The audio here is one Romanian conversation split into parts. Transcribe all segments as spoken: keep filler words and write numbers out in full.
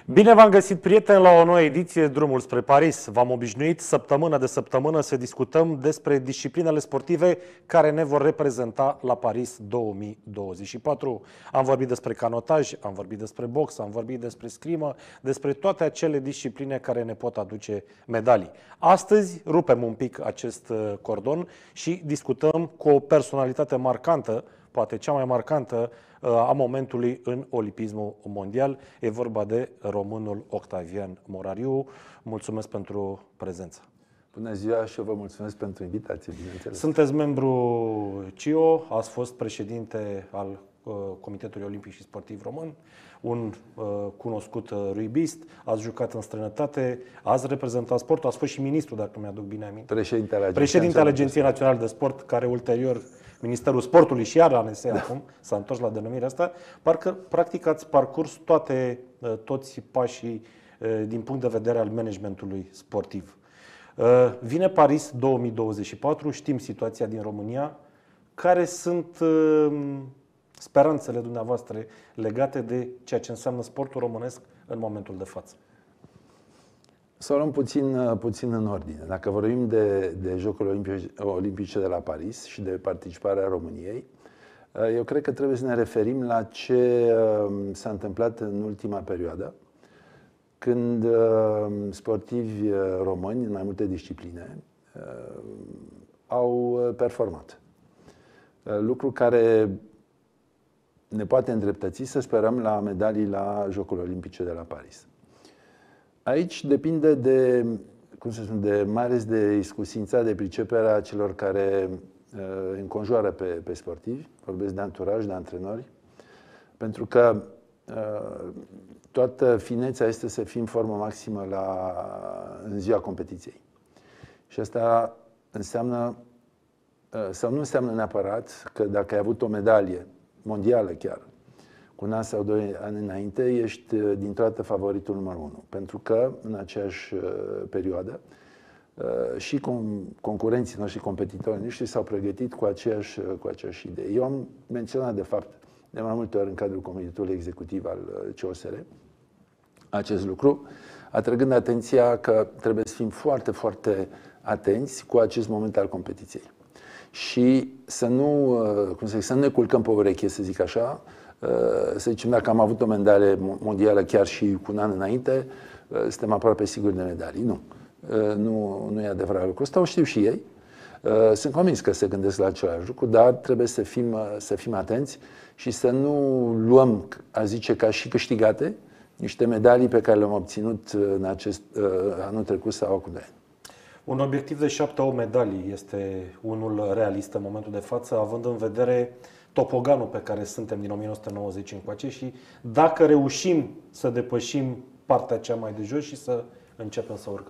Bine v-am găsit, prieteni, la o nouă ediție Drumul spre Paris. V-am obișnuit săptămână de săptămână să discutăm despre disciplinele sportive care ne vor reprezenta la Paris două mii douăzeci și patru. Am vorbit despre canotaj, am vorbit despre box, am vorbit despre scrimă, despre toate acele discipline care ne pot aduce medalii. Astăzi rupem un pic acest cordon și discutăm cu o personalitate marcantă, poate cea mai marcantă a momentului în olimpismul mondial. E vorba de românul Octavian Morariu. Mulțumesc pentru prezență. Bună ziua și eu vă mulțumesc pentru invitație, bineînțeles. Sunteți membru C I O, ați fost președinte al uh, Comitetului Olimpic și Sportiv Român, un uh, cunoscut uh, rugbist, ați jucat în străinătate, ați reprezentat sportul, ați fost și ministru, dacă nu mi-aduc bine aminte. Președinte al Președinte al Agenției Naționale de Sport, care ulterior Ministerul Sportului și iar A N S da. acum s-a întors la denumirea asta. Parcă practic ați parcurs toate, toți pașii din punct de vedere al managementului sportiv. Vine Paris două mii douăzeci și patru, știm situația din România. Care sunt speranțele dumneavoastră legate de ceea ce înseamnă sportul românesc în momentul de față? Să o luăm puțin, puțin în ordine. Dacă vorbim de, de Jocurile Olimpice de la Paris și de participarea României, eu cred că trebuie să ne referim la ce s-a întâmplat în ultima perioadă, când sportivi români în mai multe discipline au performat. Lucru care ne poate îndreptăți să sperăm la medalii la Jocurile Olimpice de la Paris. Aici depinde de, cum să spun, de mai ales de iscusința, de priceperea celor care uh, înconjoară pe, pe sportivi, vorbesc de anturaj, de antrenori, pentru că uh, toată finețea este să fii în formă maximă la, în ziua competiției. Și asta înseamnă, uh, sau nu înseamnă neapărat că dacă ai avut o medalie mondială chiar, cu un an sau doi ani înainte, ești dintr-o dată favoritul numărul unu. Pentru că în aceeași perioadă și concurenții noștri, competitorii noștri s-au pregătit cu aceeași, cu aceeași idee. Eu am menționat, de fapt, de mai multe ori în cadrul Comitetului Executiv al C O S R acest lucru, atrăgând atenția că trebuie să fim foarte, foarte atenți cu acest moment al competiției. Și să nu, cum să zic, să nu ne culcăm pe ureche, să zic așa, să zicem, dacă am avut o medalie mondială chiar și cu un an înainte, suntem aproape siguri de medalii. Nu. Nu, nu e adevărat lucrul ăsta, o știu și ei. Sunt convins că se gândesc la același lucru, dar trebuie să fim, să fim atenți și să nu luăm, a zice, ca și câștigate niște medalii pe care le-am obținut în acest anul trecut sau acum doi ani. Un obiectiv de șapte opt medalii este unul realist în momentul de față, având în vedere topoganul pe care suntem din o mie nouă sute nouăzeci încoace și dacă reușim să depășim partea cea mai de jos și să începem să urcăm.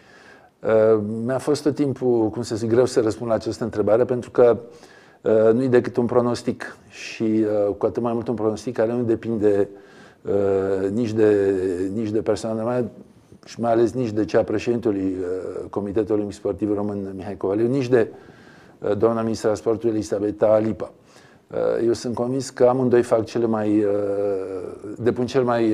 Uh, mi-a fost tot timpul, cum să zic, greu să răspund la această întrebare, pentru că uh, nu e decât un pronostic și uh, cu atât mai mult un pronostic care nu depinde uh, nici de, nici de persoana mea și mai ales nici de cea președintelui uh, Comitetului Olimpic Sportiv Român, Mihai Covaliu, nici de uh, doamna ministra sportului Elisabeta Lipa. Eu sunt convins că amândoi fac cele mai, depun cel mai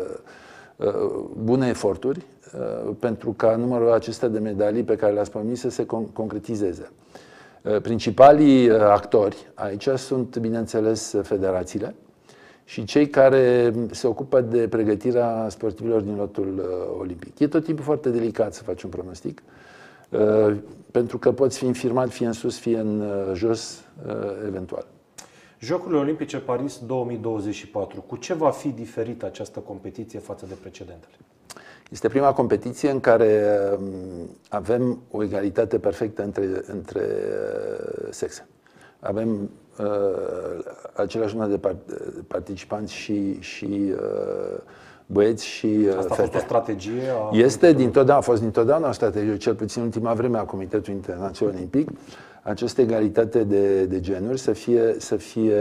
bune eforturi pentru ca numărul acesta de medalii pe care le-ați promis să se concretizeze. Principalii actori aici sunt, bineînțeles, federațiile și cei care se ocupă de pregătirea sportivilor din lotul olimpic. E tot timpul foarte delicat să faci un pronostic, pentru că poți fi infirmat fie în sus, fie în jos, eventual. Jocurile Olimpice Paris două mii douăzeci și patru. Cu ce va fi diferită această competiție față de precedentele? Este prima competiție în care avem o egalitate perfectă între, între sexe. Avem uh, același număr de participanți și, și uh, băieți și uh, Asta a fete. fost o strategie? A este dintotdeauna, a fost dintotdeauna o strategie, cel puțin în ultima vreme a Comitetului Internațional Olimpic, această egalitate de, de genuri să fie, să fie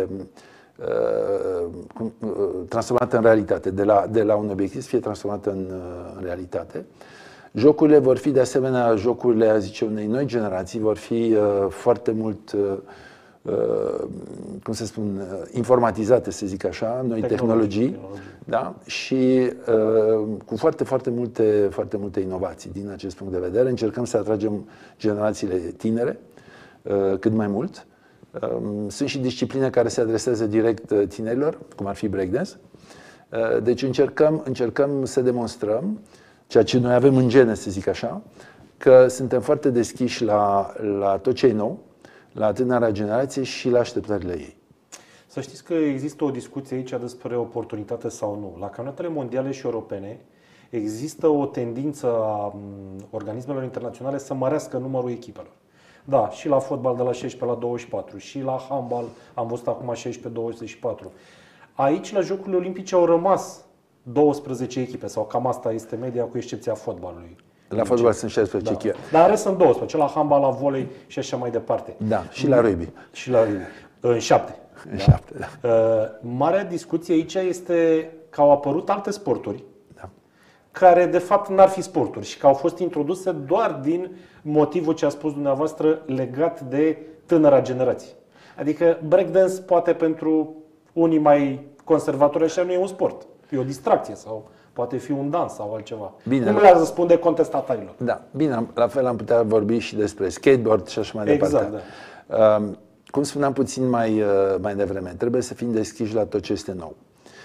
uh, uh, transformată în realitate, de la, de la un obiectiv să fie transformată în, uh, în realitate. Jocurile vor fi, de asemenea, jocurile, a zice, unei noi generații, vor fi uh, foarte mult uh, cum să spun, informatizate, să zic așa, noi tehnologii, tehnologii da? Și cu foarte, foarte multe, foarte multe inovații din acest punct de vedere. Încercăm să atragem generațiile tinere cât mai mult. Sunt și discipline care se adresează direct tinerilor, cum ar fi breakdance. Deci încercăm, încercăm să demonstrăm ceea ce noi avem în gene, să zic așa, că suntem foarte deschiși la, la tot ce e nou, la tânăra generație și la așteptările ei. Să știți că există o discuție aici despre oportunitate sau nu. La campionatele mondiale și europene există o tendință a organismelor internaționale să mărească numărul echipelor. Da, și la fotbal de la șaisprezece la douăzeci și patru, și la handbal am văzut acum șaisprezece douăzeci și patru. Aici, la Jocurile Olimpice, au rămas douăsprezece echipe, sau cam asta este media, cu excepția fotbalului. La fotbal sunt șaisprezece echipe. Da. Dar în rest sunt douăsprezece, la handbal, la volei și așa mai departe. Da, și la rugby. Și la rugby. În șapte. În da? șapte, da. Marea discuție aici este că au apărut alte sporturi, da, care de fapt n-ar fi sporturi și că au fost introduse doar din motivul ce a spus dumneavoastră legat de tânăra generație. Adică breakdance poate pentru unii mai conservatori așa nu e un sport, e o distracție sau poate fi un dans sau altceva. Bine, cum le-ați răspunde contestatarilor? Da, bine, la fel am putea vorbi și despre skateboard și așa mai exact, departe. Da. Uh, cum spuneam puțin mai, uh, mai devreme, trebuie să fim deschiși la tot ce este nou.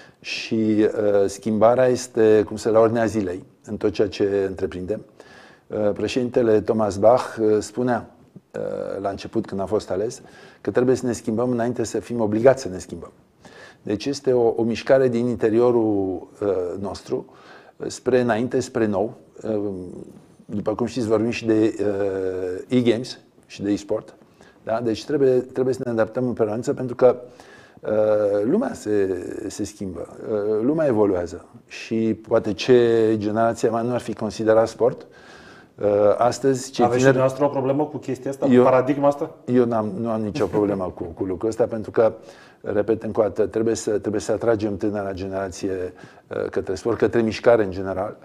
Și uh, schimbarea este, cum se la ordinea zilei, în tot ceea ce întreprindem. Uh, președintele Thomas Bach uh, spunea uh, la început, când a fost ales, că trebuie să ne schimbăm înainte să fim obligați să ne schimbăm. Deci este o, o mișcare din interiorul uh, nostru spre înainte, spre nou. Uh, după cum știți, vorbim și de uh, e-games și de e-sport. Da? Deci trebuie, trebuie să ne adaptăm în permanență, pentru că uh, lumea se, se schimbă, uh, lumea evoluează și poate ce generația mai nu ar fi considerat sport, uh, astăzi... Aveți tineri... și dumneavoastră o problemă cu chestia asta, eu, cu paradigma asta? Eu n-am, nu am nicio problemă cu, cu lucrul ăsta, pentru că, repet încă o dată, trebuie să, trebuie să atragem tânăra generație uh, către sport, către mișcare în general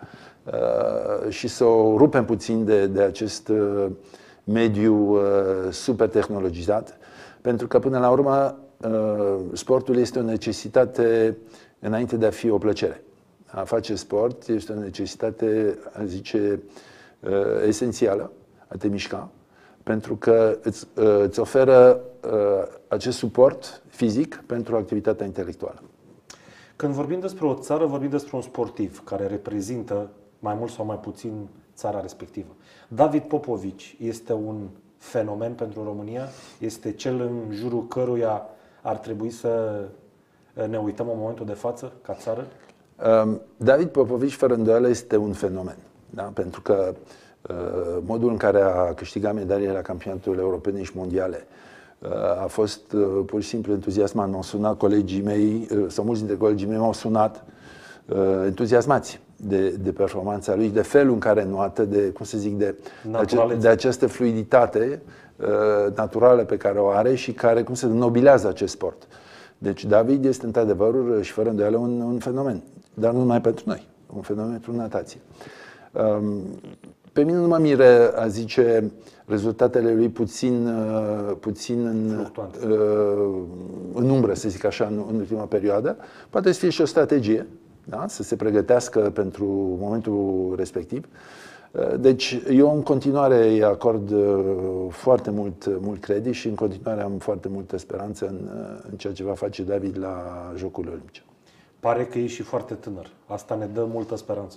uh, și să o rupem puțin de, de acest uh, mediu uh, super tehnologizat, pentru că până la urmă uh, sportul este o necesitate înainte de a fi o plăcere. A face sport este o necesitate, a zice, uh, esențială, a te mișca, pentru că îți, uh, îți oferă uh, acest suport fizic pentru activitatea intelectuală. Când vorbim despre o țară, vorbim despre un sportiv care reprezintă mai mult sau mai puțin țara respectivă. David Popovici este un fenomen pentru România? Este cel în jurul căruia ar trebui să ne uităm în momentul de față, ca țară? David Popovici, fără îndoială, este un fenomen. Da? Pentru că modul în care a câștigat medaliile la campionaturile europene și mondiale a fost pur și simplu entuziasmant. M-au sunat colegii mei, sau mulți dintre colegii mei m-au sunat entuziasmați de, de performanța lui, de felul în care nuată, de, cum să zic, de, de, de această fluiditate uh, naturală pe care o are și care, cum se nobilează acest sport. Deci David este într-adevăr și fără îndoială un, un fenomen, dar nu numai pentru noi, un fenomen pentru natație. Um, pe mine nu mă miră, a zice, rezultatele lui puțin, uh, puțin în, uh, în umbră, să zic așa, în, în ultima perioadă. Poate să fie și o strategie, da? Să se pregătească pentru momentul respectiv. Deci eu în continuare îi acord foarte mult, mult credit și în continuare am foarte multă speranță în, în ceea ce va face David la Jocurile Olimpice. Pare că e și foarte tânăr. Asta ne dă multă speranță.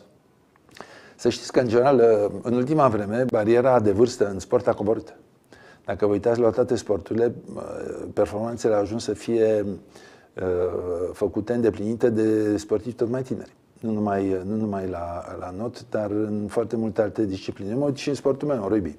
Să știți că, în general, în ultima vreme, bariera de vârstă în sport a coborât. Dacă vă uitați la toate sporturile, performanțele au ajuns să fie făcute, îndeplinite de sportivi tot mai tineri. Nu numai, nu numai la, la not, dar în foarte multe alte discipline. Mă uit și în sportul meu, în rugby.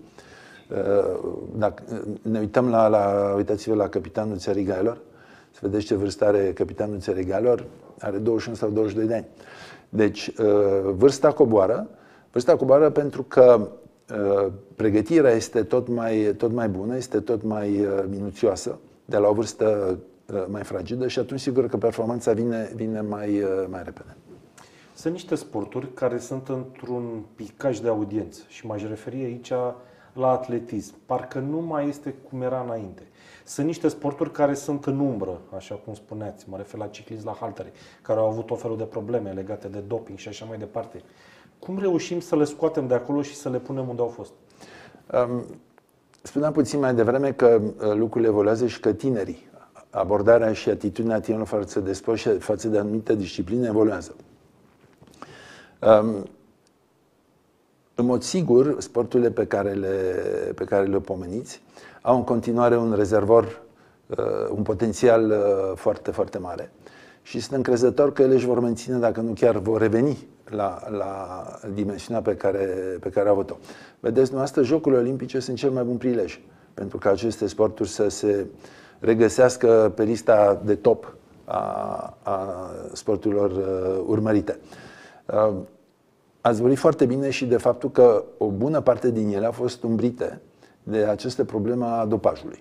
Dacă ne uităm la, la uitați-vă la capitanul țării Galilor, să vedeți ce vârstă are capitanul țării Galilor, are douăzeci și unu sau douăzeci și doi de ani. Deci vârsta coboară, vârsta coboară pentru că pregătirea este tot mai, tot mai bună, este tot mai minuțioasă, de la o vârstă mai fragilă și atunci sigur că performanța vine, vine mai, mai repede. Sunt niște sporturi care sunt într-un picaj de audiență și m-aș referi aici la atletism. Parcă nu mai este cum era înainte. Sunt niște sporturi care sunt în umbră, așa cum spuneați, mă refer la ciclism, la haltere, care au avut o felul de probleme legate de doping și așa mai departe. Cum reușim să le scoatem de acolo și să le punem unde au fost? Um, spuneam puțin mai devreme că lucrurile evoluează și că tinerii, abordarea și atitudinea tinerilor față de sport și față de anumite discipline evoluează. Um, în mod sigur, sporturile pe care le, pe care le pomeniți au în continuare un rezervor, un potențial foarte, foarte mare. Și sunt încrezător că ele își vor menține, dacă nu chiar vor reveni la, la dimensiunea pe care, pe care au avut-o. Vedeți, dumneavoastră, Jocurile Olimpice sunt cel mai bun prilej pentru ca aceste sporturi să se regăsească pe lista de top a, a sporturilor urmărite. Ați vorbit foarte bine și de faptul că o bună parte din ele a fost umbrite de această problemă a dopajului.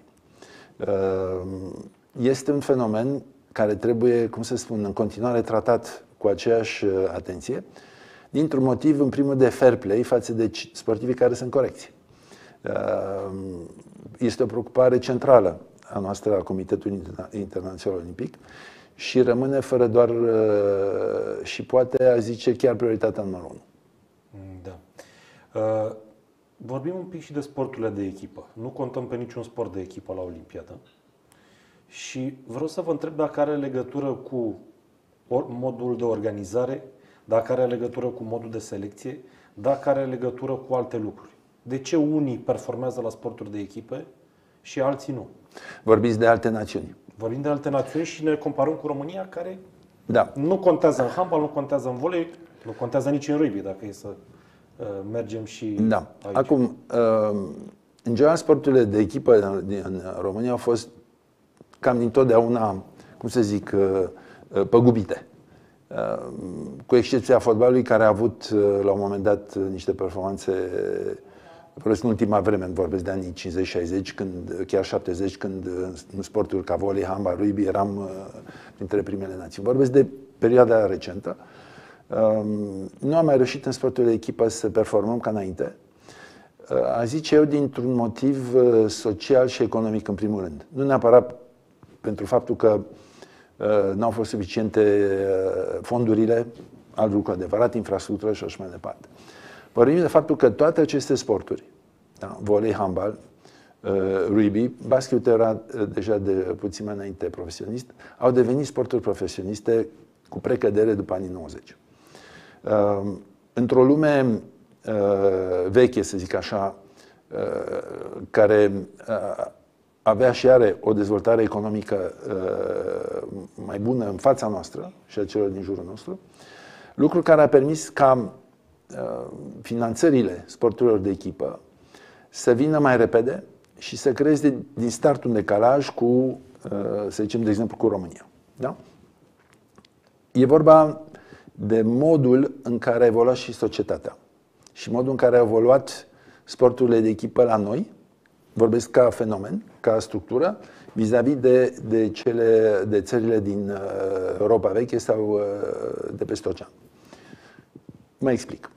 Este un fenomen care trebuie, cum să spun, în continuare tratat cu aceeași atenție, dintr-un motiv, în primul, de fair play față de sportivii care sunt corecți. Este o preocupare centrală a noastră, a Comitetului Internațional Olimpic, și rămâne fără doar și poate, a zice, chiar prioritatea numărul unu. Da. Vorbim un pic și de sporturile de echipă. Nu contăm pe niciun sport de echipă la Olimpiadă. Și vreau să vă întreb dacă are legătură cu modul de organizare, dacă are legătură cu modul de selecție, dacă are legătură cu alte lucruri. De ce unii performează la sporturi de echipe și alții nu? Vorbiți de alte națiuni. Vorbim de alte națiuni și ne comparăm cu România, care da. nu contează în handbal, nu contează în volei, nu contează nici în rugby, dacă e să uh, mergem și da. aici. Acum, uh, în general, sporturile de echipă din România au fost cam dintotdeauna, cum să zic, uh, păgubite. Uh, cu excepția fotbalului, care a avut uh, la un moment dat niște performanțe, în ultima vreme, vorbesc de anii cincizeci șaizeci, când, chiar șaptezeci, când în sporturi ca volei, handbal, rugby eram uh, printre primele națiuni. Vorbesc de perioada recentă. Uh, nu am mai reușit în sporturile de echipă să performăm ca înainte. Uh, a zice eu, dintr-un motiv uh, social și economic, în primul rând. Nu neapărat pentru faptul că uh, n-au fost suficiente uh, fondurile, alt lucru adevărat, infrastructură și așa mai departe. Vorbim de faptul că toate aceste sporturi, da, volei, handbal, uh, rugby, basketul era uh, deja de puțin mai înainte profesionist, au devenit sporturi profesioniste cu precădere după anii nouăzeci. Uh, într-o lume uh, veche, să zic așa, uh, care uh, avea și are o dezvoltare economică uh, mai bună în fața noastră și a celor din jurul nostru, lucru care a permis ca uh, finanțările sporturilor de echipă să vină mai repede și să creeze din start un decalaj cu, uh, să zicem, de exemplu, cu România. Da? E vorba de modul în care a evoluat și societatea și modul în care au evoluat sporturile de echipă la noi, vorbesc ca fenomen, ca structură, vis-a-vis de, de, cele, de țările din uh, Europa veche sau uh, de peste ocean. Mă explic.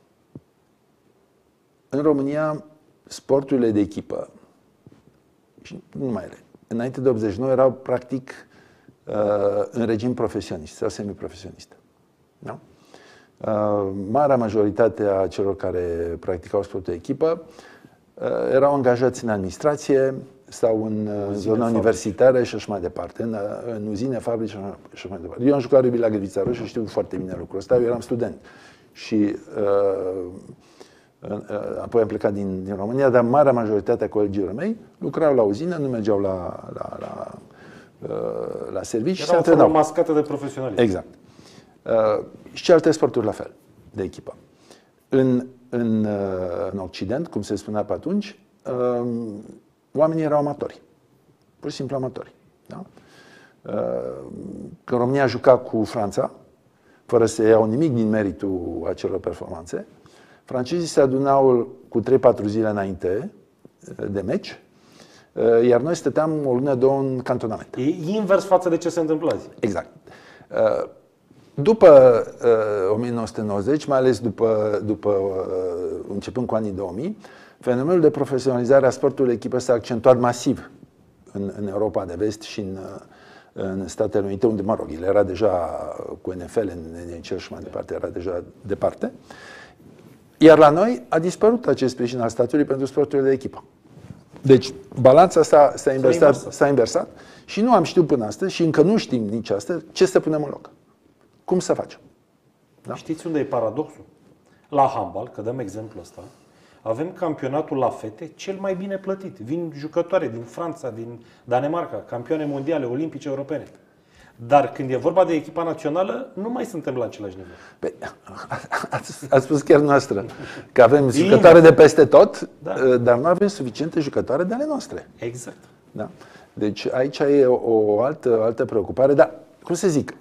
În România, sporturile de echipă, și nu numai ele, înainte de optzeci și nouă erau practic uh, în regim profesionist sau semiprofesionist. Da? Uh, marea majoritate a celor care practicau sportul de echipă uh, erau angajați în administrație sau în uh, zona universitară și așa mai departe, în, în uzine, fabrici și așa mai departe. Eu am jucat rugby la Ghevița Roșie și știu foarte bine lucrul ăsta. Eu eram student și uh, uh, apoi am plecat din, din România, dar marea majoritate a colegilor mei lucrau la uzină, nu mergeau la, la, la, uh, la servici și se antrenau. Erau o mascată de profesionalism. Exact. Uh, și alte sporturi la fel, de echipă. În, în, uh, în Occident, cum se spunea pe atunci, uh, oamenii erau amatori. Pur și simplu amatori. Da? Uh, când România juca cu Franța, fără să iau nimic din meritul acelor performanțe, francezii se adunau cu trei patru zile înainte de meci, uh, iar noi stăteam o lună, două în cantonament. E invers față de ce se întâmplă azi. Exact. Uh, După uh, o mie nouă sute nouăzeci, mai ales după, după uh, începând cu anii două mii, Fenomenul de profesionalizare a sportului de echipă s-a accentuat masiv în, în Europa de Vest și în, în Statele Unite, unde, mă rog, el era deja cu N F L, în N H L și mai departe, era deja departe. Iar la noi a dispărut acest sprijin al statului pentru sporturile de echipă. Deci, balanța s-a, s-a, inversat, s-a inversat și nu am știut până astăzi și încă nu știm nici astăzi ce să punem în loc. Cum să facem? Da? Știți unde e paradoxul? La handbal, că dăm exemplul ăsta, avem campionatul la fete cel mai bine plătit. Vin jucătoare din Franța, din Danemarca, campioane mondiale, olimpice, europene. Dar când e vorba de echipa națională, nu mai suntem la același nivel. Păi, ați, ați spus chiar noastră că avem jucătoare de peste tot, da. Dar nu avem suficiente jucătoare de ale noastre. Exact. Da? Deci aici e o, o altă, altă preocupare, dar, cum să zic,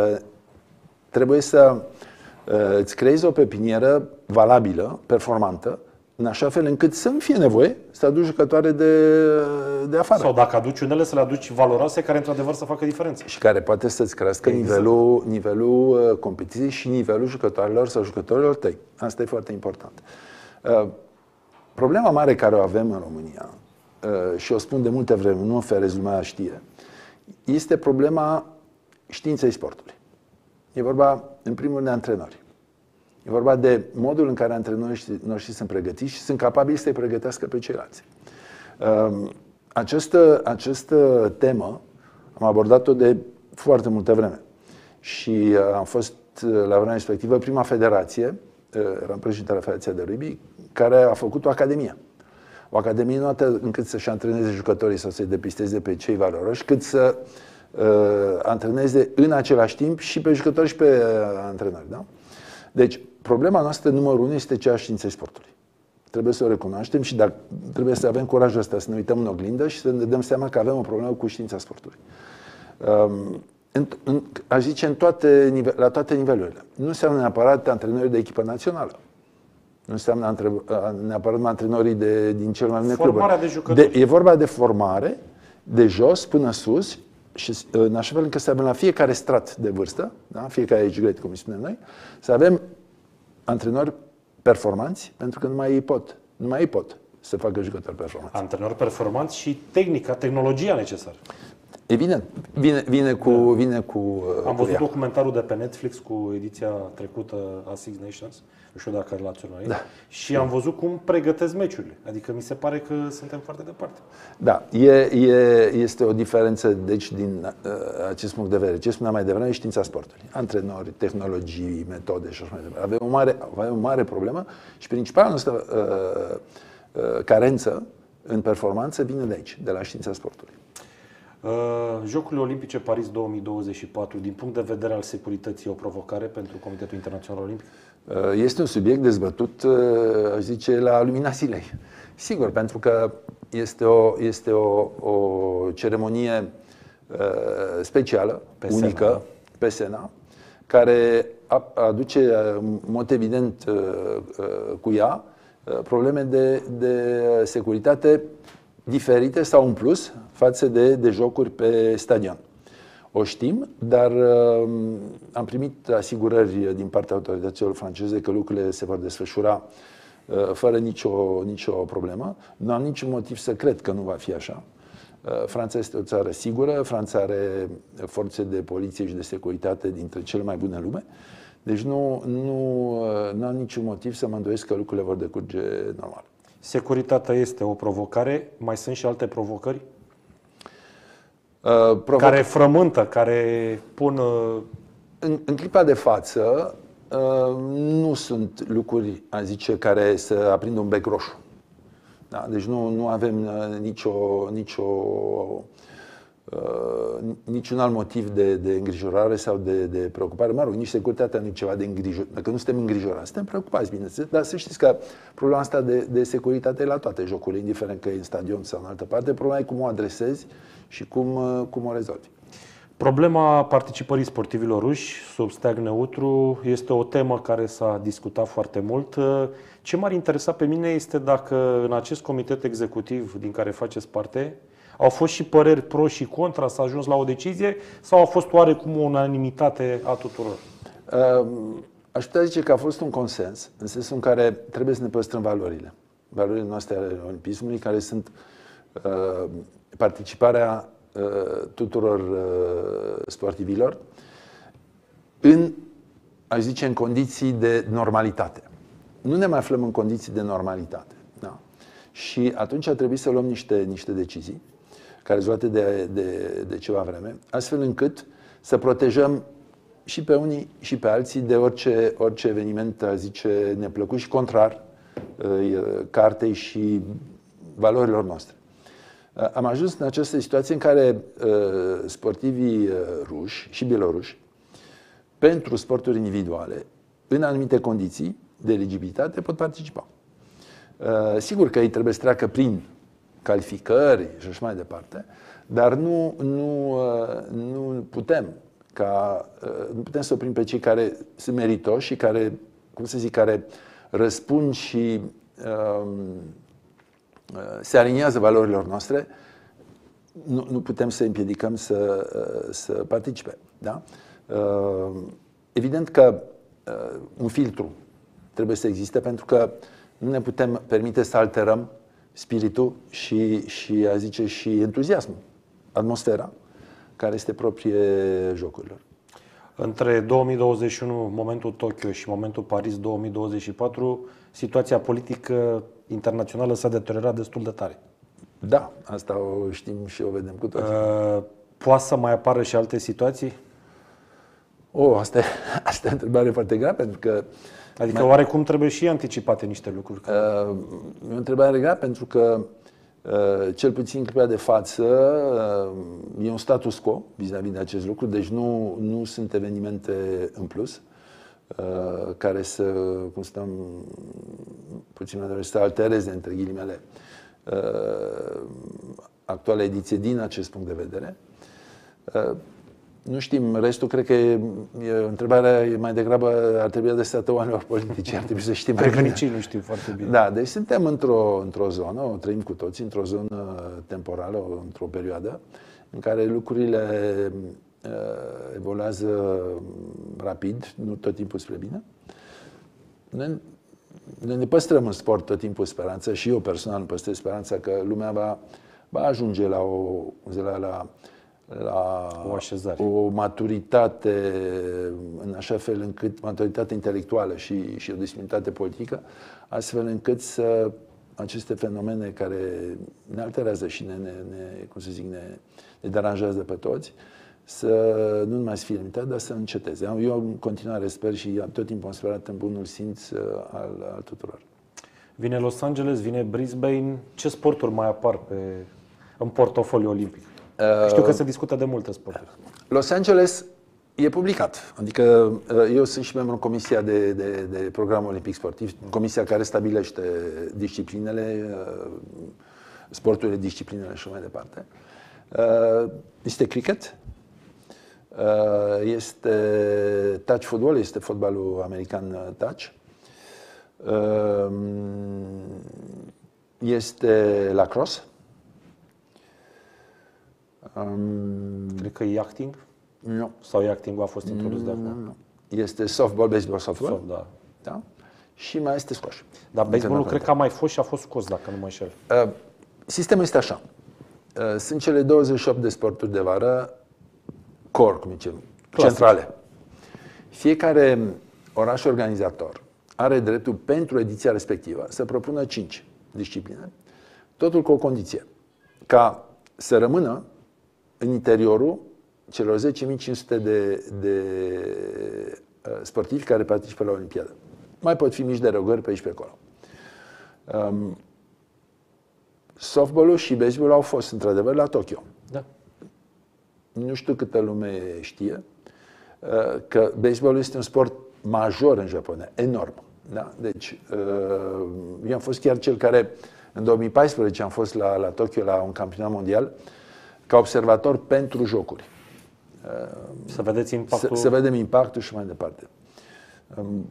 trebuie să îți creezi o pepinieră valabilă, performantă, în așa fel încât să nu fie nevoie să aduci jucătoare de, de afară. Sau dacă aduci unele, să le aduci valoroase care într-adevăr să facă diferență. Și care poate să-ți crească exact. nivelul, nivelul competiției și nivelul jucătorilor sau jucătorilor tăi. Asta e foarte important. Problema mare care o avem în România, și o spun de multe vreme, nu oferez lumea știe, este problema științei sportului. E vorba, în primul rând, de antrenori. E vorba de modul în care antrenorii noștri sunt pregătiți și sunt capabili să-i pregătească pe ceilalți. Această, această temă am abordat-o de foarte multă vreme și am fost la vremea respectivă prima federație, eram președintele Federației de Rugby, care a făcut o academie. O academie nu atât încât să-și antreneze jucătorii sau să-i depisteze pe cei valoroși, cât să uh, antreneze în același timp și pe jucători și pe uh, antrenori. Da? Deci, problema noastră numărul unu este cea a științei sportului. Trebuie să o recunoaștem și dacă, trebuie să avem curajul ăsta, să ne uităm în oglindă și să ne dăm seama că avem o problemă cu știința sportului. Um, în, în, aș zice în toate, la toate nivelurile. Nu înseamnă neapărat antrenorii de echipă națională. Nu înseamnă antre, neapărat antrenorii de, din cel mai bune cluburi. Formarea de jucători. De, e vorba de formare, de jos până sus, și în așa fel încât să avem la fiecare strat de vârstă, da? Fiecare age grade, cum spunem noi, să avem antrenori performanți, pentru că numai ei pot. Numai ei pot să facă jucători performanți. Antrenori performanți și tehnica, tehnologia necesară. Evident, vine, vine cu, da. vine cu Am văzut ea. documentarul de pe Netflix cu ediția trecută a Six Nations, nu știu dacă l-ați urmărit, da. Și am văzut cum pregătesc meciurile. Adică mi se pare că suntem foarte departe. Da, e, e, este o diferență, deci, din uh, acest punct de vedere. Ce spuneam mai devreme, știința sportului. Antrenori, tehnologii, metode și așa mai departe. Avem o mare, avem o mare problemă și principala noastră uh, uh, carență în performanță vine de aici, de la știința sportului. Uh, Jocurile Olimpice Paris două mii douăzeci și patru, din punct de vedere al securității, o provocare pentru Comitetul Internațional Olimpic? Uh, este un subiect dezbătut, uh, aș zice, la lumina zilei. Sigur, pentru că este o, este o, o ceremonie uh, specială, pe unică, Sena, pe Sena, care aduce, în mod evident, uh, uh, cu ea uh, probleme de, de securitate diferite sau în plus față de, de jocuri pe stadion. O știm, dar uh, am primit asigurări din partea autorităților franceze că lucrurile se vor desfășura uh, fără nicio, nicio problemă. Nu am niciun motiv să cred că nu va fi așa. Uh, Franța este o țară sigură, Franța are forțe de poliție și de securitate dintre cele mai bune în lume. Deci nu, nu, uh, nu am niciun motiv să mă îndoiesc că lucrurile vor decurge normal. Securitatea este o provocare, mai sunt și alte provocări? Uh, provoc... Care frământă, care pun... Uh... În, în clipa de față, uh, nu sunt lucruri, a zice, care să aprindă un bec roșu. Da? Deci nu, nu avem uh, nicio, nicio, uh, niciun alt motiv de, de îngrijorare sau de, de preocupare. Mă rog, nici securitatea nu e ceva de îngrijorare. Dacă nu suntem îngrijorați, suntem preocupați, bineînțeles. Dar să știți că problema asta de, de securitate e la toate jocurile, indiferent că e în stadion sau în altă parte. Problema e cum o adresezi și cum, cum o rezolvi. Problema participării sportivilor ruși sub steag neutru este o temă care s-a discutat foarte mult. Ce m-ar interesa pe mine este dacă în acest comitet executiv din care faceți parte au fost și păreri pro și contra, s-a ajuns la o decizie sau a fost oarecum o unanimitate a tuturor? Aș putea zice că a fost un consens, în sensul în care trebuie să ne păstrăm valorile. valorile noastre ale olimpismului, care sunt uh, participarea uh, tuturor uh, sportivilor în, aș zice, în condiții de normalitate. Nu ne mai aflăm în condiții de normalitate. Da. Și atunci a trebuit să luăm niște, niște decizii care sunt luate de, de, de ceva vreme, astfel încât să protejăm și pe unii și pe alții de orice, orice eveniment, a zice, neplăcut și contrar cartei și valorilor noastre. Am ajuns în această situație în care uh, sportivii ruși și bieloruși, pentru sporturi individuale, în anumite condiții de eligibilitate, pot participa. Uh, sigur că ei trebuie să treacă prin calificări și așa mai departe, dar nu, nu, uh, nu putem ca, uh, nu putem să oprim pe cei care sunt meritoși și care, cum să zic, care răspund și uh, se aliniază valorilor noastre, nu, nu putem să împiedicăm să, uh, să participe. Da? Uh, evident că uh, un filtru trebuie să existe, pentru că nu ne putem permite să alterăm spiritul și, și a zice, și entuziasmul, atmosfera care este proprie jocurilor. Între două mii douăzeci și unu, momentul Tokyo, și momentul Paris două mii douăzeci și patru, situația politică internațională s-a deteriorat destul de tare. Da, asta o știm și o vedem cu toții. Uh, poate să mai apară și alte situații? O, asta e, asta e o întrebare foarte grea, pentru că... Adică mai, oarecum trebuie și anticipate niște lucruri? Uh, e o întrebare grea, pentru că Uh, cel puțin în clipa de față, uh, e un status quo vis-a-vis de acest lucru, deci nu, nu sunt evenimente în plus uh, care să, cum stăm puțin mai să altereze, între ghilimele, uh, actuala ediție din acest punct de vedere. Uh, Nu știm, restul cred că e, e întrebarea e mai degrabă ar trebui adresată oamenilor politici, ar trebui să știm. Cred că nici ei nu știu foarte bine. Da, deci suntem într-o, într-o zonă, o trăim cu toții, într-o zonă temporală, într-o perioadă în care lucrurile uh, evoluează rapid, nu tot timpul spre bine. Noi ne, ne păstrăm în sport tot timpul speranța, și eu personal îmi păstrez speranța că lumea va, va ajunge la o, la, la la o așezare, o maturitate în așa fel încât, maturitate intelectuală și, și o disciplinitate politică, astfel încât să aceste fenomene care ne alterează și ne, ne, ne cum să zic, ne, ne deranjează pe toți, să nu numai să fie limitat, dar să înceteze. Eu în continuare sper și tot timpul am sperat în bunul simț al, al tuturor. Vine Los Angeles, vine Brisbane. Ce sporturi mai apar pe, în portofoliu olimpic? Știu că se discută de multe sporturi. Los Angeles e publicat. Adică eu sunt și membru în Comisia de, de, de Program Olimpic Sportiv, comisia care stabilește disciplinele, sporturile, disciplinele și mai departe. Este cricket, este touch football, este fotbalul american touch, este lacrosse. Um, Cred că yachting? Nu. Sau yachting-ul a fost introdus de acum? Nu. Este softball, baseball, softball. Soft, da. Da. Și mai este squash. Dar baseballul cred că a mai fost și a fost scos, dacă nu mă înșel. Uh, sistemul este așa. Uh, sunt cele douăzeci și opt de sporturi de vară, core, cum zicem, centrale. Fiecare oraș organizator are dreptul pentru ediția respectivă să propună cinci discipline, totul cu o condiție, ca să rămână în interiorul celor zece mii cinci sute de, de uh, sportivi care participă la Olimpiadă. Mai pot fi mici derogări pe aici pe acolo. Um, softball-ul și baseball au fost, într-adevăr, la Tokyo. Da. Nu știu câtă lume știe uh, că baseball este un sport major în Japonia, enorm. Da? Deci, uh, eu am fost chiar cel care, în două mii paisprezece, am fost la, la Tokyo la un campionat mondial ca observator pentru jocuri. Să vedeți impactul. Să, să vedem impactul și mai departe. Um,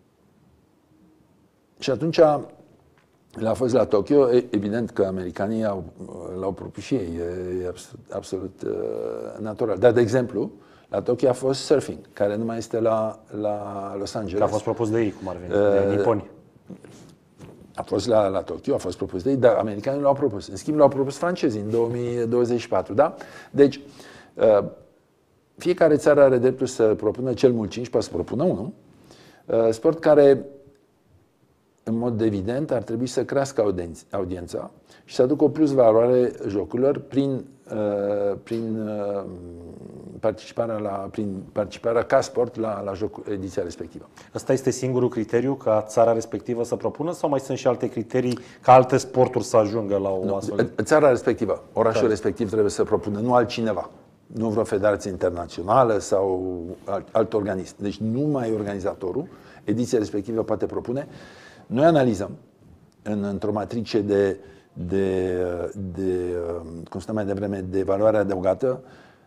și atunci, l-a fost la Tokyo, evident că americanii au, l-au propus și ei, e absolut, absolut uh, natural. Dar, de exemplu, la Tokyo a fost surfing, care nu mai este la, la Los Angeles. Că a fost propus de ei, cum ar veni, uh, de niponi. A fost la, la Tokyo, a fost propus de ei, dar americanii l-au propus. În schimb, l-au propus francezii în două mii douăzeci și patru, da? Deci, fiecare țară are dreptul să propună cel mult cinci, poate să propună unul. Sport care, în mod evident, ar trebui să crească audiența și să aducă o plus valoare jocurilor prin, prin, participarea, la, prin participarea ca sport la, la joc, ediția respectivă. Ăsta este singurul criteriu ca țara respectivă să propună sau mai sunt și alte criterii ca alte sporturi să ajungă la o nu, astfel? Țara respectivă, orașul Țara. respectiv trebuie să propună, nu altcineva. Nu vreo federație internațională sau alt, alt organism. Deci numai organizatorul, ediția respectivă poate propune. Noi analizăm în, într-o matrice de, de, de, cum spuneam mai devreme, de valoare adăugată,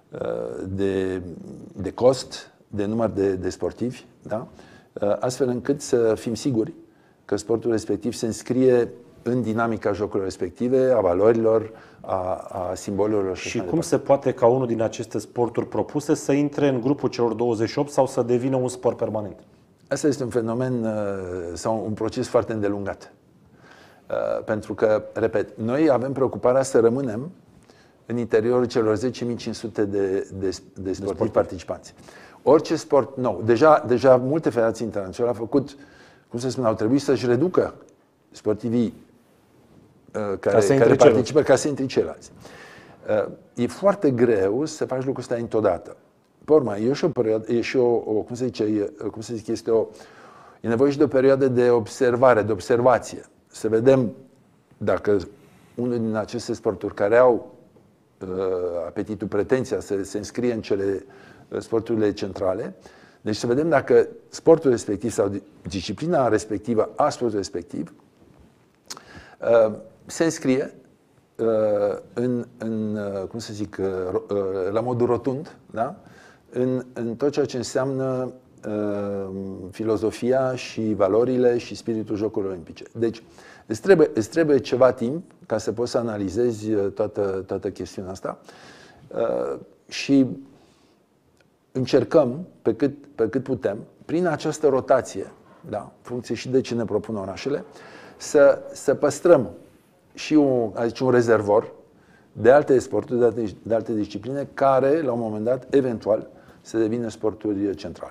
de, de cost, de număr de, de sportivi, da? Astfel încât să fim siguri că sportul respectiv se înscrie în dinamica jocurilor respective, a valorilor, a, a simbolurilor. Și, și cum se poate ca unul din aceste sporturi propuse să intre în grupul celor douăzeci și opt sau să devină un sport permanent? Asta este un fenomen sau un proces foarte îndelungat. Pentru că, repet, noi avem preocuparea să rămânem în interiorul celor zece mii cinci sute de, de, de sportivi participanți. Orice sport nou, deja, deja multe federații internaționale au făcut, cum să spun, au trebuit să-și reducă sportivii uh, care, ca care participă ca să intri ceilalți. Uh, e foarte greu să faci lucrul ăsta întotdeauna. Pe urmă, e și o perioadă, e și o, o cum se zice, e, cum se zice, este o, e nevoie și de o perioadă de observare, de observație. Să vedem dacă unul din aceste sporturi care au uh, apetitul, pretenția să se înscrie în cele uh, sporturile centrale, deci să vedem dacă sportul respectiv sau disciplina respectivă a sportului respectiv uh, se înscrie uh, în, în uh, cum să zic, uh, uh, la modul rotund, da? în, în tot ceea ce înseamnă uh, filozofia și valorile și spiritul Jocurilor Olimpice. Deci, îți trebuie, îți trebuie ceva timp ca să poți să analizezi toată, toată chestiunea asta uh, și încercăm pe cât, pe cât putem, prin această rotație, da, funcție și de ce ne propun orașele, să, să păstrăm și un, adică un rezervor de alte sporturi, de alte, de alte discipline, care, la un moment dat, eventual, să devină sporturi centrale.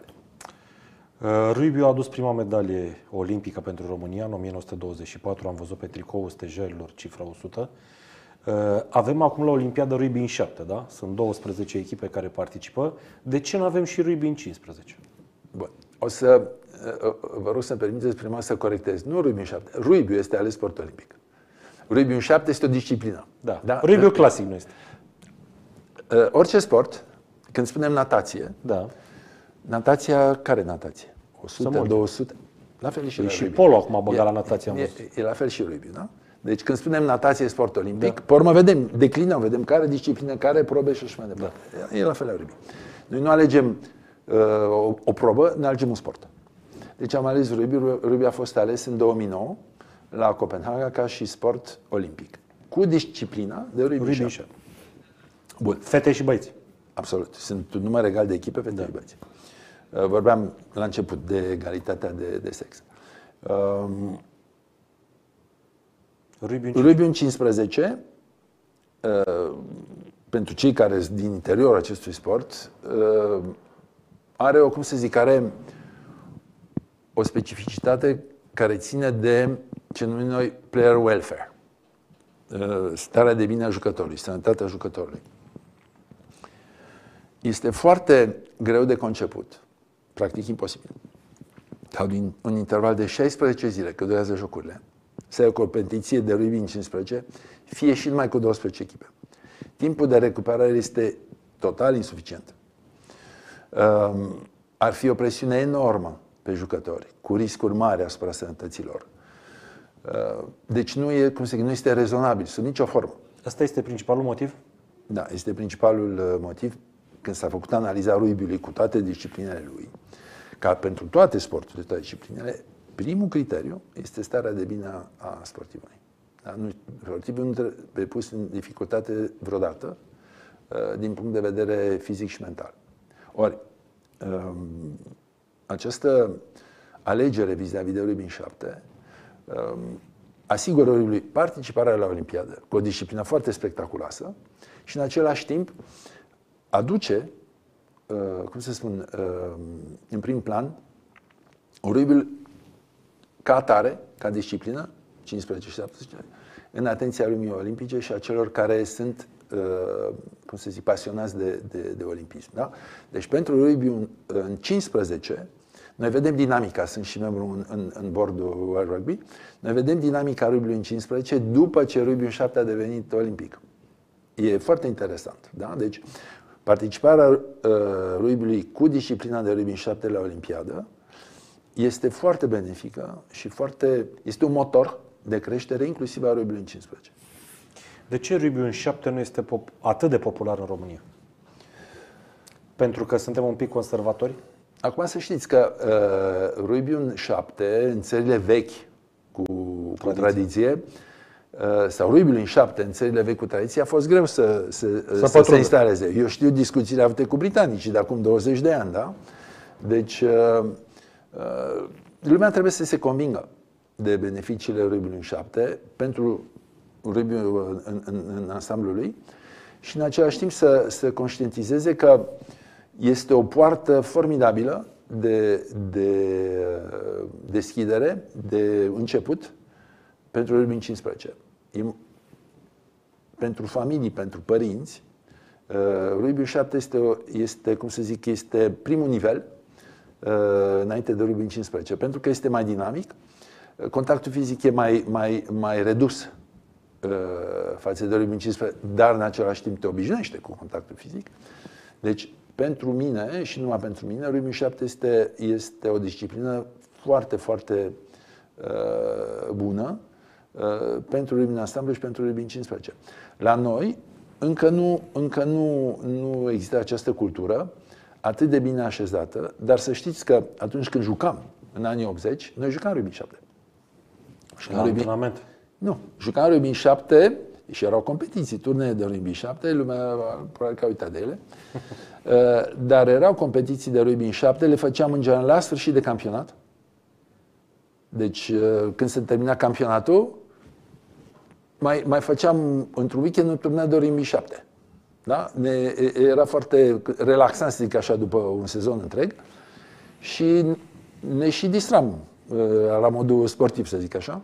Ruibiu a adus prima medalie olimpică pentru România în o mie nouă sute douăzeci și patru, am văzut pe tricoul stejelilor cifra o sută. Avem acum la Olimpiadă rugby în șapte, da? Sunt douăsprezece echipe care participă. De ce nu avem și rugby în cincisprezece? Bun. O să vă rog să-mi permiteți prima să corectez. Nu rugby în șapte. Rugby este ales sport olimpic. Rugby în șapte este o disciplină. Da. da? Rugby clasic nu este. Orice sport, când spunem natație, da. Natația, care natație? o sută, două sute? La fel și, e la și rugby. polo acum băgat la natație. E, e, e la fel și rugby, da? Deci când spunem natație, sport olimpic, da. Pe urmă vedem, declinăm, vedem care disciplină, care probe și așa mai departe. Da. E la fel la rugby. Noi nu alegem uh, o, o probă, ne alegem un sport. Deci am ales rugby. Rugby a fost ales în două mii nouă la Copenhaga ca și sport olimpic. Cu disciplina de rugby, rugby șapte. Bun. Fete și băieți. Absolut. Sunt un număr egal de echipe, fete da. și băieți. Uh, vorbeam la început de egalitatea de, de sex. Um, Rugby în cincisprezece, uh, pentru cei care sunt din interiorul acestui sport, uh, are o, cum să zic, are o specificitate care ține de ce numim noi player welfare. Uh, starea de bine a jucătorului, sănătatea jucătorului. Este foarte greu de conceput, practic imposibil, ca din un interval de șaisprezece zile, că durează jocurile, să ai o competiție de rugby în cincisprezece, fie și numai cu douăsprezece echipe. Timpul de recuperare este total insuficient. Ar fi o presiune enormă pe jucători, cu riscuri mari asupra sănătății lor. Deci nu, e, cum să zic, nu este rezonabil, sub nicio formă. Asta este principalul motiv? Da, este principalul motiv. Când s-a făcut analiza rugby-ului cu toate disciplinele lui, ca pentru toate sporturile, toate disciplinele, primul criteriu este starea de bine a sportivului. Da? Nu, sportivul nu trebuie pus în dificultate vreodată din punct de vedere fizic și mental. Ori, această alegere vis-a-vis de rugby în șapte asigură rugby participarea la Olimpiadă, cu o disciplină foarte spectaculoasă și în același timp aduce, cum să spun, în prim plan, rugby ca atare, ca disciplină, cincisprezece și șaptesprezece, în atenția lumii olimpice și a celor care sunt, cum să zic, pasionați de, de, de olimpism. Da? Deci pentru rugby în cincisprezece, noi vedem dinamica, sunt și membru în, în, în bordul World Rugby, noi vedem dinamica rugby în cincisprezece după ce rugby în șapte a devenit olimpic. E foarte interesant. Da? Deci participarea uh, rugby cu disciplina de rugby în șapte la Olimpiadă este foarte benefică și foarte, este un motor de creștere inclusiv a rugby în cincisprezece. De ce rugby în șapte nu este pop- atât de popular în România? Pentru că suntem un pic conservatori? Acum să știți că uh, rugby în șapte, în țările vechi cu tradiție, cu tradiție uh, sau rugby în șapte, în țările vechi cu tradiție, a fost greu să, să, să, să se instaleze. Eu știu discuțiile avute cu britanicii de acum douăzeci de ani, da? Deci, uh, uh, lumea trebuie să se convingă de beneficiile rugby în șapte pentru rugby în, în, în ansamblul lui și în același timp să, să conștientizeze că este o poartă formidabilă de, de deschidere, de început pentru rugby în cincisprezece. E, pentru familii, pentru părinți, uh, rugby șapte este, este, cum să zic, este primul nivel uh, înainte de rugby în cincisprezece, pentru că este mai dinamic, contactul fizic e mai, mai, mai redus uh, față de rugby în cincisprezece, dar în același timp te obișnuiește cu contactul fizic. Deci, pentru mine și numai pentru mine, rugby șapte este, este o disciplină foarte, foarte uh, bună uh, pentru rugby în ansamblu și pentru rugby în cincisprezece. La noi încă nu, încă nu, nu există această cultură atât de bine așezată, dar să știți că atunci când jucam, în anii optzeci, noi jucam rugby șapte. La antrenament? Nu. Jucam rugby șapte și erau competiții, turnee de rugby șapte, lumea probabil că a uitat de ele. Dar erau competiții de rugby șapte, le făceam în general la sfârșit de campionat. Deci când se termina campionatul, mai, mai făceam într-un weekend un turneu de rugby șapte. Da? Ne, era foarte relaxant, să zic așa, după un sezon întreg. Și ne și distram, la modul sportiv, să zic așa,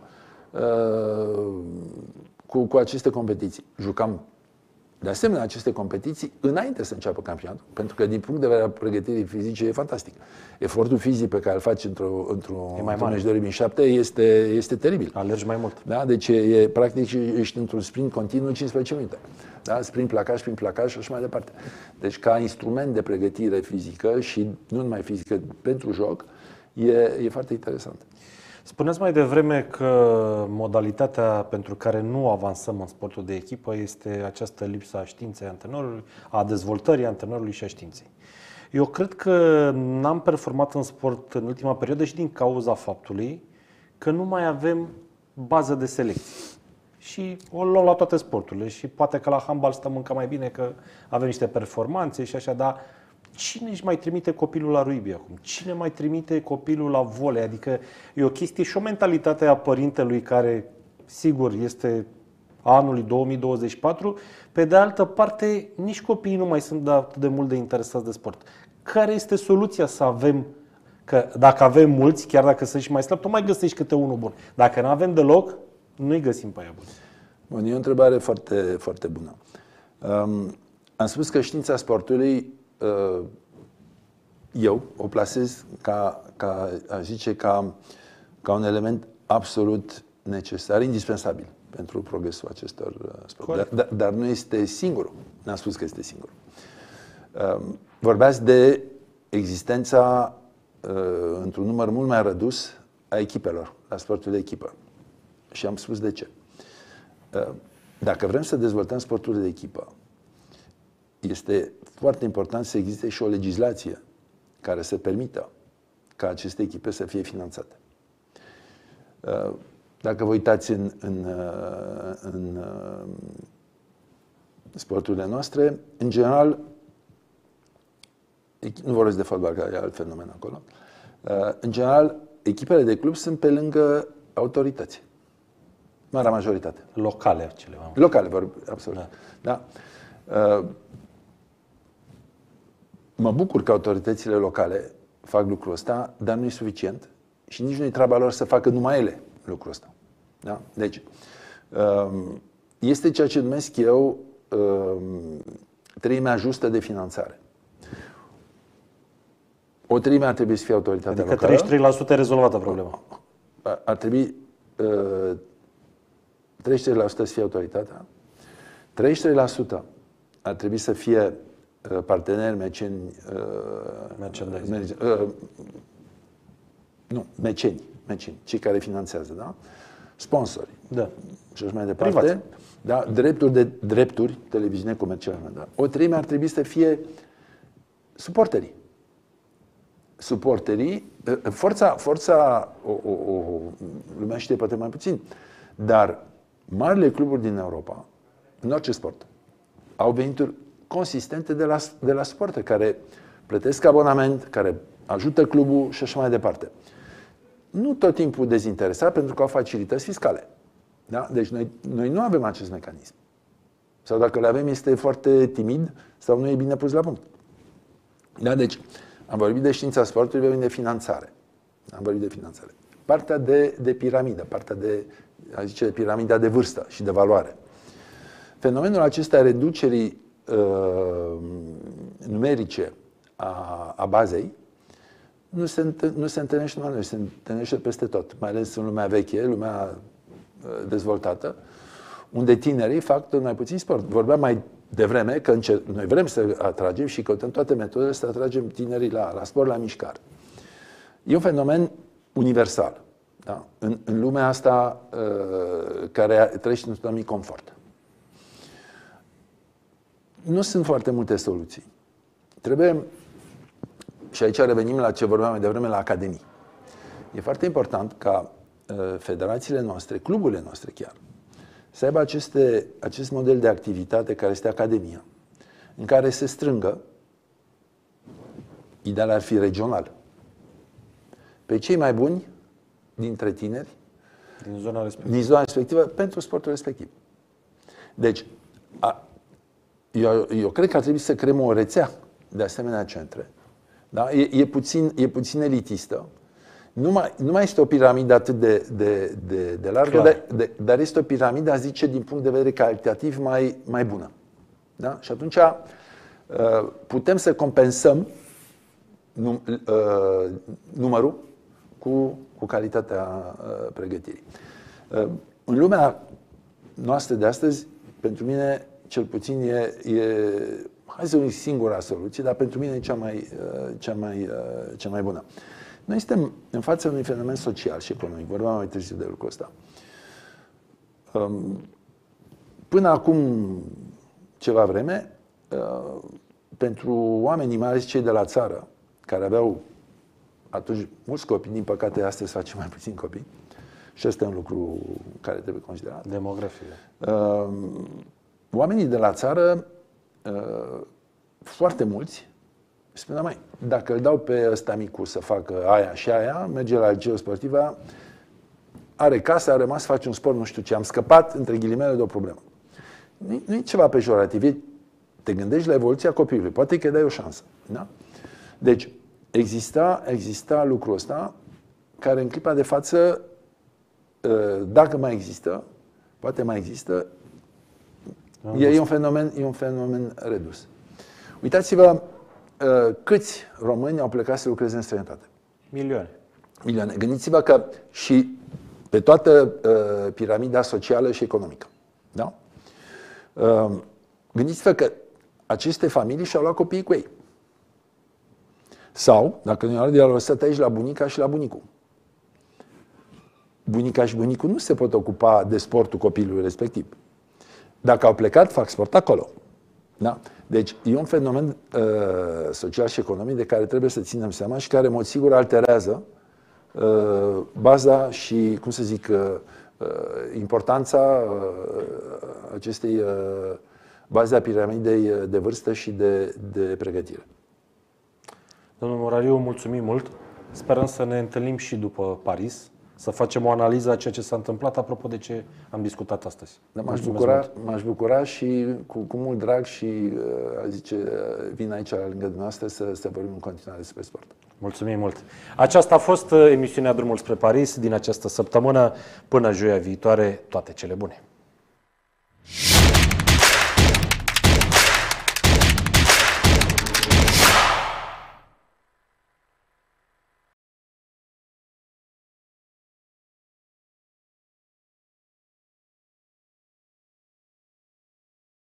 cu, cu aceste competiții. Jucam de asemenea aceste competiții înainte să înceapă campionatul, pentru că din punct de vedere al pregătirii fizice e fantastic. Efortul fizic pe care îl faci într-o, într-o meci de rugby în șapte este, este teribil. Alergi mai mult. Da? Deci e, practic ești într-un sprint continuu cincisprezece minute. Da? Sprint, placaj, sprint, placaj și așa mai departe. Deci ca instrument de pregătire fizică și nu numai fizică, pentru joc, e, e foarte interesant. Spuneți mai devreme că modalitatea pentru care nu avansăm în sportul de echipă este această lipsă a științei antrenorului, a dezvoltării antrenorului și a științei. Eu cred că n-am performat în sport în ultima perioadă și din cauza faptului că nu mai avem bază de selecție. Și o luăm la toate sporturile și poate că la handbal stăm încă mai bine că avem niște performanțe și așa, dar cine își mai trimite copilul la rugby acum? Cine mai trimite copilul la volei? Adică e o chestie și o mentalitate a părintelui care, sigur, este a anului două mii douăzeci și patru. Pe de altă parte, nici copiii nu mai sunt atât de mult de interesați de sport. Care este soluția să avem, că dacă avem mulți, chiar dacă sunt și mai slabi, tu mai găsești câte unul bun. Dacă nu avem deloc, nu-i găsim pe aia buni. Bun, e o întrebare foarte, foarte bună. Um, am spus că știința sportului eu o plasez ca, ca aș zice, ca, ca un element absolut necesar, indispensabil pentru progresul acestor sporturi. Dar, dar, dar nu este singurul. N-am spus că este singurul. Vorbeați de existența într-un număr mult mai redus a echipelor, la sportul de echipă. Și am spus de ce. Dacă vrem să dezvoltăm sportul de echipă, este foarte important să existe și o legislație care să permită ca aceste echipe să fie finanțate. Dacă vă uitați în, în, în sporturile noastre, în general, nu vorbesc de fotbal, care e alt fenomen acolo, în general, echipele de club sunt pe lângă autorități. Marea majoritate. Locale, cele mai multe. Locale, vorb, absolut. Da. Da? Uh, mă bucur că autoritățile locale fac lucrul ăsta, dar nu e suficient și nici nu e treaba lor să facă numai ele lucrul ăsta. Da? Deci, uh, este ceea ce numesc eu uh, treimea justă de finanțare. O treime ar trebui să fie autoritatea adică locală. treizeci și trei la sută e rezolvată problema. Ar trebui uh, treizeci și trei la sută să fie autoritatea, treizeci și trei la sută ar trebui să fie uh, parteneri, meceni, uh, uh, nu, meceni, meceni, cei care finanțează, da? Sponsori. Da. Și așa mai departe. Privați. Da? Drepturi de drepturi, televiziune comercială. Da? O treime ar trebui să fie suporterii. Suporterii, forța, forța o, o, o, lumea știe poate mai puțin, dar marile cluburi din Europa, în orice sport, au venituri consistente de la, de la suporteri, care plătesc abonament, care ajută clubul și așa mai departe. Nu tot timpul dezinteresat, pentru că au facilități fiscale. Da? Deci noi, noi nu avem acest mecanism. Sau dacă le avem, este foarte timid sau nu e bine pus la punct. Da? Deci, am vorbit de știința sportului, vorbim de finanțare. Am vorbit de finanțare. Partea de, de piramidă, partea de, a zice, de piramida de vârstă și de valoare. Fenomenul acesta reducerii uh, numerice a, a bazei nu se, nu se întâlnește numai noi, se întâlnește peste tot, mai ales în lumea veche, lumea uh, dezvoltată, unde tinerii fac tot mai puțin sport. Vorbeam mai devreme că noi vrem să atragem și căutăm toate metodele să atragem tinerii la, la sport, la mișcare. E un fenomen universal, da? în, în lumea asta uh, care trăiește într-un anumit confort. Nu sunt foarte multe soluții. Trebuie, și aici revenim la ce vorbeam mai devreme, la academii. E foarte important ca uh, federațiile noastre, cluburile noastre chiar, să aibă aceste, acest model de activitate care este academia, în care se strângă, ideal ar fi regional, pe cei mai buni dintre tineri din zona respectivă, din zona respectivă pentru sportul respectiv. Deci, a, eu, eu cred că ar trebui să creăm o rețea de asemenea centre. Da? E, e, puțin, e puțin elitistă. Nu mai, nu mai este o piramidă atât de, de, de, de largă, de, de, dar este o piramidă, a zice, din punct de vedere calitativ mai, mai bună. Da? Și atunci putem să compensăm num, numărul cu, cu calitatea pregătirii. În lumea noastră de astăzi, pentru mine, cel puțin, e, e hai să zic singura soluție, dar pentru mine e cea mai, cea mai, cea mai bună. Noi suntem în fața unui fenomen social și economic. Vorbeam mai târziu de lucrul ăsta. Până acum ceva vreme, pentru oamenii, mai ales cei de la țară, care aveau atunci mulți copii, din păcate astăzi facem mai puțin copii, și ăsta e un lucru care trebuie considerat. Demografie. Oamenii de la țară, foarte mulți, spune, mai, dacă îl dau pe ăsta micu să facă aia și aia, merge la liceu sportiv, are casă, a rămas, face un sport, nu știu ce, am scăpat, între ghilimele, de o problemă. Nu, nu e ceva pejorativ, te gândești la evoluția copilului, poate că îi dai o șansă. Da? Deci, exista, exista lucrul ăsta, care în clipa de față, dacă mai există, poate mai există, e, e, un fenomen, e un fenomen redus. Uitați-vă câți români au plecat să lucreze în străinătate. Milioane. Milioane. Gândiți-vă că și pe toată uh, piramida socială și economică. Da? Uh, gândiți-vă că aceste familii și-au luat copiii cu ei. Sau, dacă nu i-au lăsat aici la bunica și la bunicul. Bunica și bunicul nu se pot ocupa de sportul copilului respectiv. Dacă au plecat, fac sport acolo. Da? Deci e un fenomen uh, social și economic de care trebuie să ținem seama și care, în mod sigur, alterează uh, baza și, cum să zic, uh, importanța uh, acestei uh, baze a piramidei de vârstă și de, de pregătire. Domnul Morariu, mulțumim mult. Sperăm să ne întâlnim și după Paris. să facem o analiză a ceea ce s-a întâmplat, apropo de ce am discutat astăzi. Da, m-aș bucura, m-aș bucura și cu, cu mult drag și uh, zice, vin aici lângă dumneavoastră să, să vorbim în continuare despre sport. Mulțumim mult! Aceasta a fost emisiunea Drumul spre Paris din această săptămână. Până joia viitoare, toate cele bune!